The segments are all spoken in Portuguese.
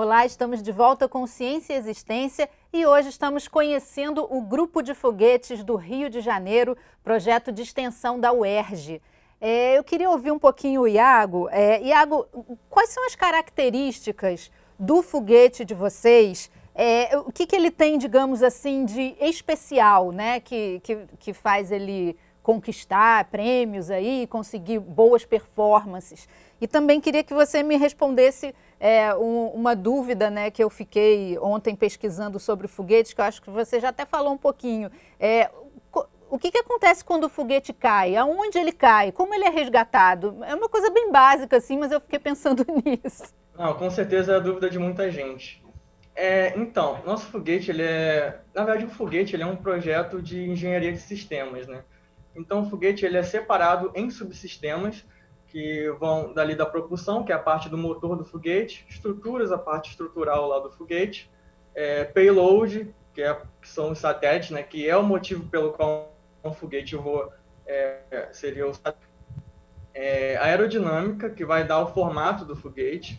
Olá, estamos de volta com Ciência e Existência e hoje estamos conhecendo o Grupo de Foguetes do Rio de Janeiro, projeto de extensão da UERJ. Eu queria ouvir um pouquinho o Iago. Iago, quais são as características do foguete de vocês? O que ele tem, digamos assim, de especial, né, que faz ele conquistar prêmios aí, conseguir boas performances? E também queria que você me respondesse uma dúvida, né, que eu fiquei ontem pesquisando sobre foguetes, que eu acho que você já até falou um pouquinho. O que acontece quando o foguete cai? Aonde ele cai? Como ele é resgatado? É uma coisa bem básica, assim, mas eu fiquei pensando nisso. Não, com certeza é a dúvida de muita gente. Então, nosso foguete, na verdade, o foguete ele é um projeto de engenharia de sistemas, né? Então, o foguete ele é separado em subsistemas que vão dali da propulsão, que é a parte do motor do foguete, estruturas, a parte estrutural lá do foguete, payload, que são os satélites, né? Que é o motivo pelo qual um foguete voa, seria o satélite. Aerodinâmica, que vai dar o formato do foguete,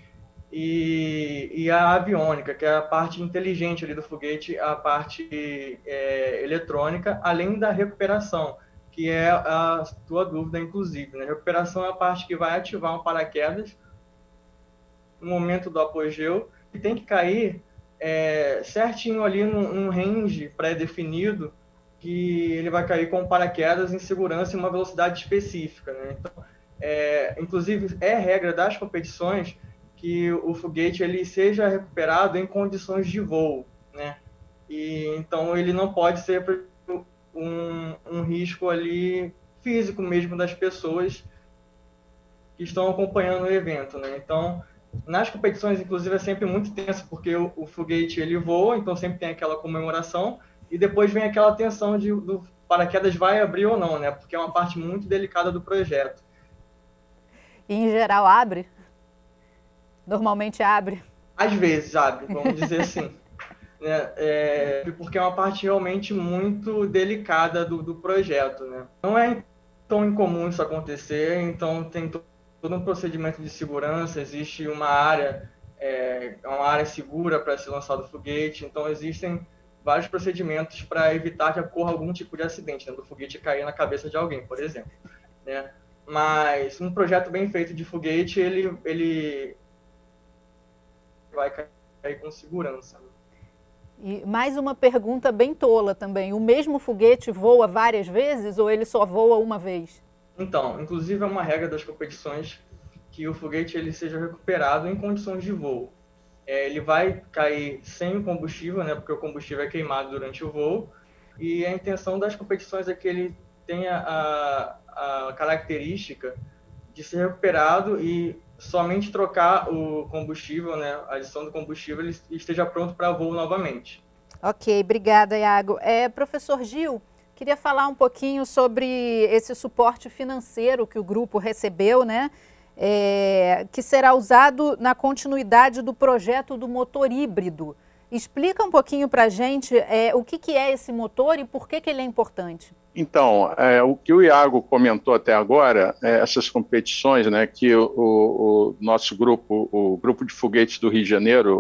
e a aviônica, que é a parte inteligente ali do foguete, a parte eletrônica, além da recuperação, que é a tua dúvida, inclusive, né? A recuperação é a parte que vai ativar um paraquedas no momento do apogeu, e tem que cair certinho ali num range pré-definido, que ele vai cair com paraquedas em segurança em uma velocidade específica, né? Então, inclusive, é regra das competições que o foguete ele seja recuperado em condições de voo, né? E então ele não pode ser um risco ali físico mesmo das pessoas que estão acompanhando o evento, né? Então, nas competições, inclusive, é sempre muito tenso, porque o foguete ele voa, então sempre tem aquela comemoração, e depois vem aquela tensão do paraquedas vai abrir ou não, né? Porque é uma parte muito delicada do projeto. E, em geral, abre? Normalmente abre? Às vezes abre, vamos dizer assim. Porque é uma parte realmente muito delicada do projeto, né? Não é tão incomum isso acontecer, então tem todo um procedimento de segurança, existe uma área segura para se lançar do foguete, então existem vários procedimentos para evitar que ocorra algum tipo de acidente, né? Do foguete cair na cabeça de alguém, por exemplo, né? Mas um projeto bem feito de foguete, ele vai cair com segurança. E mais uma pergunta bem tola também. O mesmo foguete voa várias vezes ou ele só voa uma vez? Então, inclusive é uma regra das competições que o foguete ele seja recuperado em condições de voo. Ele vai cair sem o combustível, né, porque o combustível é queimado durante o voo, e a intenção das competições é que ele tenha a característica de ser recuperado e somente trocar o combustível, né, a adição do combustível, ele esteja pronto para voo novamente. Ok, obrigada, Iago. Professor Gil, queria falar um pouquinho sobre esse suporte financeiro que o grupo recebeu, né, que será usado na continuidade do projeto do motor híbrido. Explica um pouquinho para a gente o que é esse motor e por que ele é importante. Então, o que o Iago comentou até agora, essas competições, né, que o nosso grupo, o Grupo de Foguetes do Rio de Janeiro,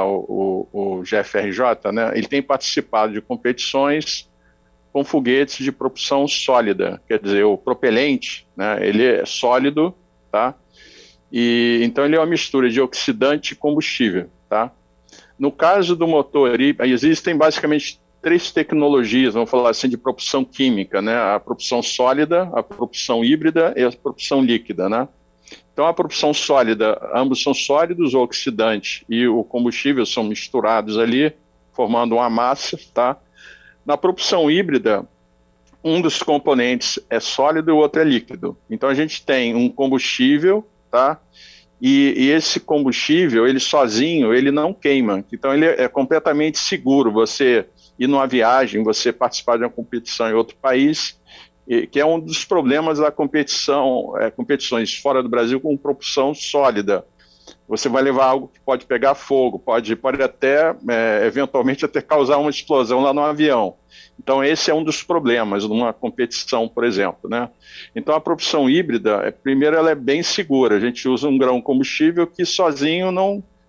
o GFRJ, né, ele tem participado de competições com foguetes de propulsão sólida, quer dizer, o propelente, né, ele é sólido, tá? E então ele é uma mistura de oxidante e combustível, tá? No caso do motor, existem basicamente 3 tecnologias, vamos falar assim, de propulsão química, né? A propulsão sólida, a propulsão híbrida e a propulsão líquida, né? Então, a propulsão sólida, ambos são sólidos, o oxidante e o combustível são misturados ali, formando uma massa, tá? Na propulsão híbrida, um dos componentes é sólido e o outro é líquido. Então, a gente tem um combustível, tá? E esse combustível, ele sozinho, ele não queima. Então, ele é completamente seguro. Você ir numa viagem, você participar de uma competição em outro país, que é um dos problemas da competição, competições fora do Brasil com propulsão sólida. Você vai levar algo que pode pegar fogo, pode até, eventualmente, até causar uma explosão lá no avião. Então, esse é um dos problemas numa competição, por exemplo, né? Então, a propulsão híbrida, primeiro, ela é bem segura. A gente usa um grão combustível que sozinho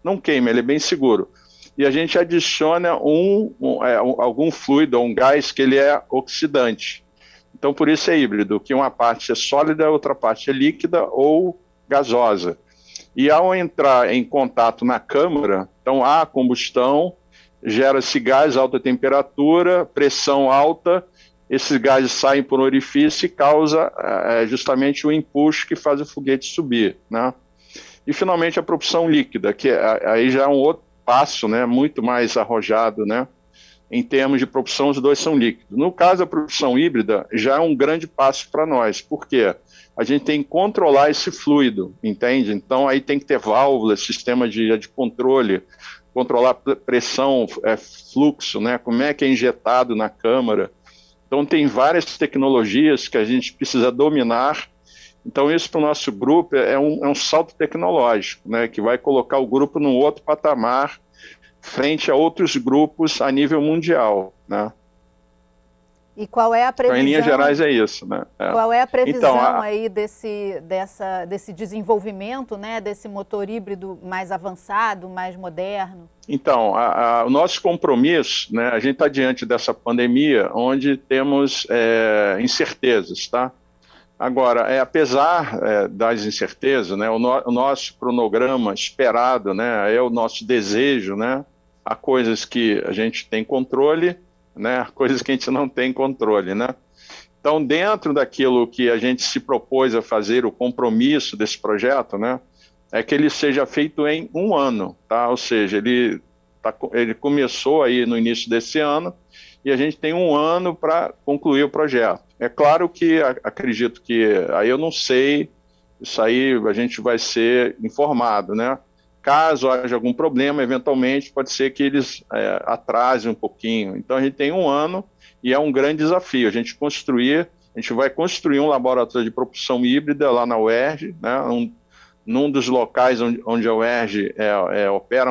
não queima, ele é bem seguro. E a gente adiciona algum fluido, um gás que ele é oxidante. Então, por isso é híbrido, que uma parte é sólida, outra parte é líquida ou gasosa. E ao entrar em contato na câmara, então há combustão, gera-se gás, alta temperatura, pressão alta, esses gases saem por um orifício e causa justamente o impulso que faz o foguete subir, né? E finalmente a propulsão líquida, que aí já é um outro passo, né, muito mais arrojado, né? Em termos de propulsão, os dois são líquidos. No caso da propulsão híbrida, já é um grande passo para nós. Por quê? A gente tem que controlar esse fluido, entende? Então, aí tem que ter válvulas, sistema de controle, controlar pressão, fluxo, né? Como é que é injetado na câmara. Então, tem várias tecnologias que a gente precisa dominar. Então, isso para o nosso grupo é um salto tecnológico, né? Que vai colocar o grupo num outro patamar, frente a outros grupos a nível mundial, né? E qual é a previsão? Então, em linhas gerais é isso, né? Qual é a previsão então, aí desse desenvolvimento, né, desse motor híbrido mais avançado, mais moderno? Então, o nosso compromisso, né, a gente está diante dessa pandemia, onde temos incertezas, tá? Agora, apesar das incertezas, né, o nosso cronograma esperado, né, é o nosso desejo, né? Há coisas que a gente tem controle, né, coisas que a gente não tem controle, né? Então, dentro daquilo que a gente se propôs a fazer, o compromisso desse projeto, né, é que ele seja feito em 1 ano, tá? Ou seja, ele começou aí no início desse ano e a gente tem 1 ano para concluir o projeto. É claro que acredito que, aí eu não sei, isso aí a gente vai ser informado, né? Caso haja algum problema, eventualmente, pode ser que eles atrasem um pouquinho. Então, a gente tem 1 ano e é um grande desafio. A gente vai construir um laboratório de propulsão híbrida lá na UERJ, né? Num dos locais onde a UERJ opera,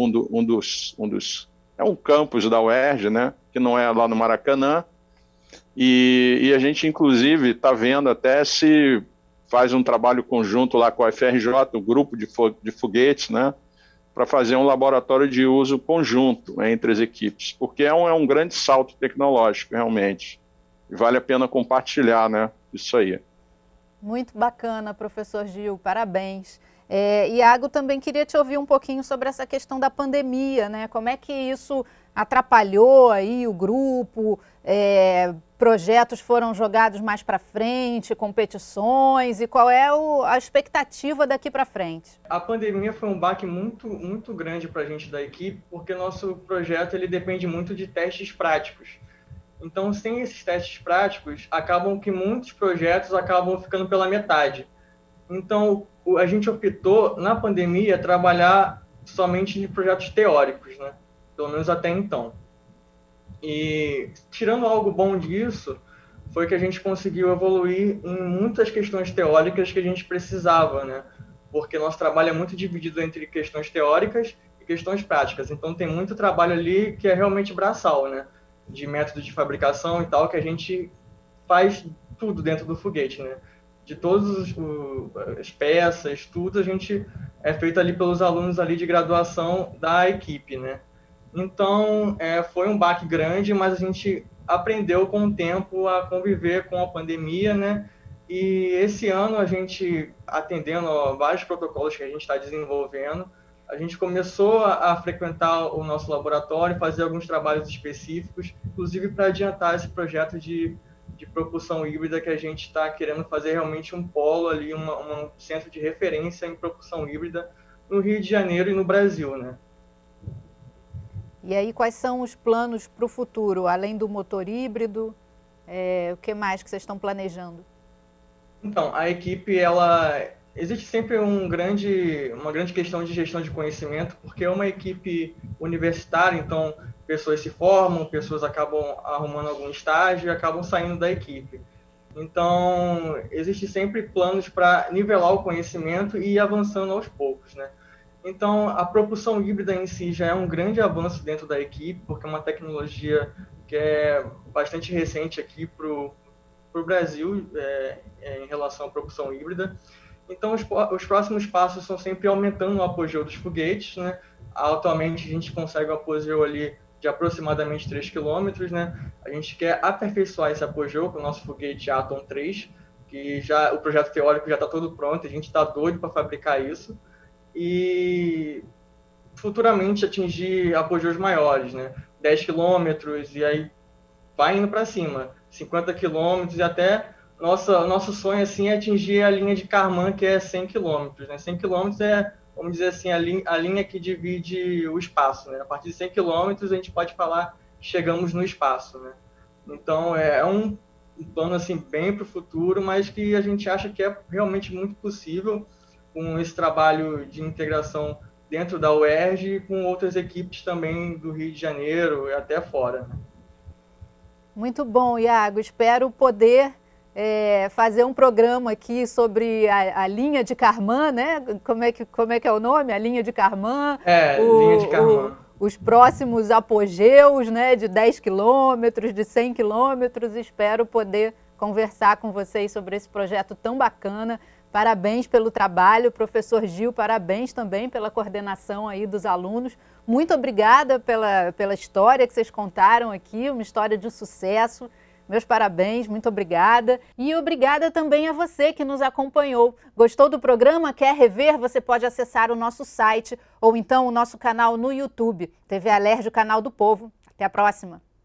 é um campus da UERJ, né? Que não é lá no Maracanã. E a gente, inclusive, está vendo até se faz um trabalho conjunto lá com a FRJ, o grupo de foguetes, né, para fazer um laboratório de uso conjunto entre as equipes, porque é um grande salto tecnológico, realmente, e vale a pena compartilhar, né, isso aí. Muito bacana, professor Gil, parabéns. Iago, também queria te ouvir um pouquinho sobre essa questão da pandemia, né, como é que isso atrapalhou aí o grupo, projetos foram jogados mais para frente, competições, e qual é a expectativa daqui para frente? A pandemia foi um baque muito, muito grande para a gente da equipe, porque nosso projeto ele depende muito de testes práticos. Então, sem esses testes práticos, acabam que muitos projetos acabam ficando pela metade. Então, a gente optou, na pandemia, trabalhar somente de projetos teóricos, né? Pelo menos até então. E, tirando algo bom disso, foi que a gente conseguiu evoluir em muitas questões teóricas que a gente precisava, né? Porque nosso trabalho é muito dividido entre questões teóricas e questões práticas. Então, tem muito trabalho ali que é realmente braçal, né? De método de fabricação e tal, que a gente faz tudo dentro do foguete, né? De todas as peças, tudo a gente é feito ali pelos alunos ali de graduação da equipe, né? Então, foi um baque grande, mas a gente aprendeu com o tempo a conviver com a pandemia, né? E esse ano a gente, atendendo a vários protocolos que a gente está desenvolvendo, a gente começou a frequentar o nosso laboratório, fazer alguns trabalhos específicos, inclusive para adiantar esse projeto de propulsão híbrida que a gente está querendo fazer realmente um polo ali, um centro de referência em propulsão híbrida no Rio de Janeiro e no Brasil, né? E aí, quais são os planos para o futuro, além do motor híbrido? O que mais que vocês estão planejando? Então, a equipe, existe sempre uma grande questão de gestão de conhecimento, porque é uma equipe universitária, então pessoas se formam, pessoas acabam arrumando algum estágio e acabam saindo da equipe. Então, existe sempre planos para nivelar o conhecimento e ir avançando aos poucos, né? Então, a propulsão híbrida em si já é um grande avanço dentro da equipe, porque é uma tecnologia que é bastante recente aqui para o Brasil em relação à propulsão híbrida. Então, os próximos passos são sempre aumentando o apogeu dos foguetes, né? Atualmente, a gente consegue um apogeu ali de aproximadamente 3 km, né? A gente quer aperfeiçoar esse apogeu com o nosso foguete Atom 3, que já o projeto teórico já está todo pronto, a gente está doido para fabricar isso. E futuramente atingir apogeus maiores, né? 10 km, e aí vai indo para cima, 50 km, e até nosso sonho assim, é atingir a linha de Kármán, que é 100 km. Né? 100 km é, vamos dizer assim, a linha que divide o espaço. Né? A partir de 100 km a gente pode falar que chegamos no espaço. Né? Então é um plano assim, bem para o futuro, mas que a gente acha que é realmente muito possível com esse trabalho de integração dentro da UERJ e com outras equipes também do Rio de Janeiro e até fora. Né? Muito bom, Iago. Espero poder fazer um programa aqui sobre a linha de Kármán, né? Como é que é o nome? A linha de Kármán. Linha de Kármán. Os próximos apogeus, né? De 10 quilômetros, de 100 quilômetros. Espero poder conversar com vocês sobre esse projeto tão bacana. Parabéns pelo trabalho, professor Gil, parabéns também pela coordenação aí dos alunos. Muito obrigada pela história que vocês contaram aqui, uma história de sucesso. Meus parabéns, muito obrigada. E obrigada também a você que nos acompanhou. Gostou do programa? Quer rever? Você pode acessar o nosso site ou então o nosso canal no YouTube, TV Alerj, o canal do povo. Até a próxima!